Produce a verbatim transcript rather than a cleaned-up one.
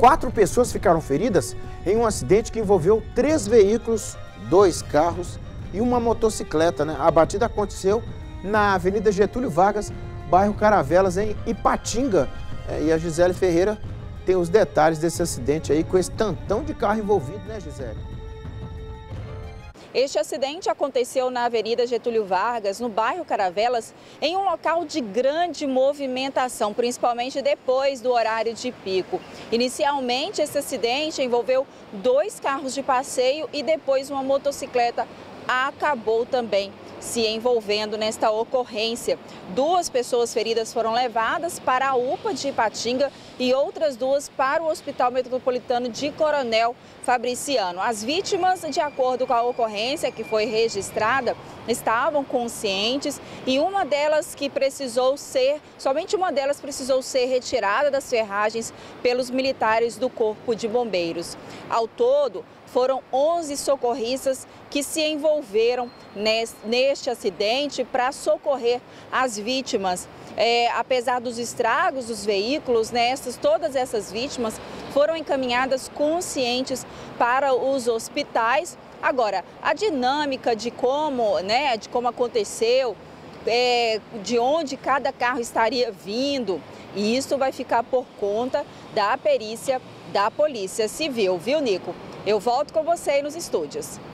quatro pessoas ficaram feridas em um acidente que envolveu três veículos, dois carros e uma motocicleta, né? A batida aconteceu na Avenida Getúlio Vargas, bairro Caravelas, em Ipatinga. É, e a Gisele Ferreira tem os detalhes desse acidente aí, com esse tantão de carro envolvido, né, Gisele? Este acidente aconteceu na Avenida Getúlio Vargas, no bairro Caravelas, em um local de grande movimentação, principalmente depois do horário de pico. Inicialmente, esse acidente envolveu dois carros de passeio e depois uma motocicleta acabou também se envolvendo nesta ocorrência. Duas pessoas feridas foram levadas para a U P A de Ipatinga e outras duas para o Hospital Metropolitano de Coronel Fabriciano. As vítimas, de acordo com a ocorrência que foi registrada, estavam conscientes e uma delas que precisou ser, somente uma delas precisou ser retirada das ferragens pelos militares do Corpo de Bombeiros. Ao todo, foram onze socorristas que se envolveram neste acidente para socorrer as vítimas. É, apesar dos estragos dos veículos, nessas, todas essas vítimas foram encaminhadas conscientes para os hospitais. Agora, a dinâmica de como, né, de como aconteceu, é, de onde cada carro estaria vindo, e isso vai ficar por conta da perícia da Polícia Civil, viu, Nico? Eu volto com você aí nos estúdios.